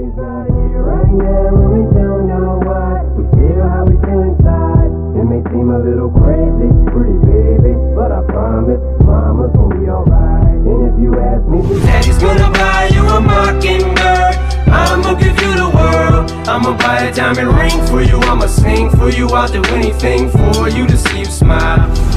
Mommy's not here right now, and we don't know why. We feel how we feel inside. It may seem a little crazy, pretty baby, but I promise mama's gonna be alright. And if you ask me, Daddy's gonna buy you a mockingbird. I'ma give you the world. I'ma buy a diamond ring for you. I'ma sing for you. I'll do anything for you to see you smile.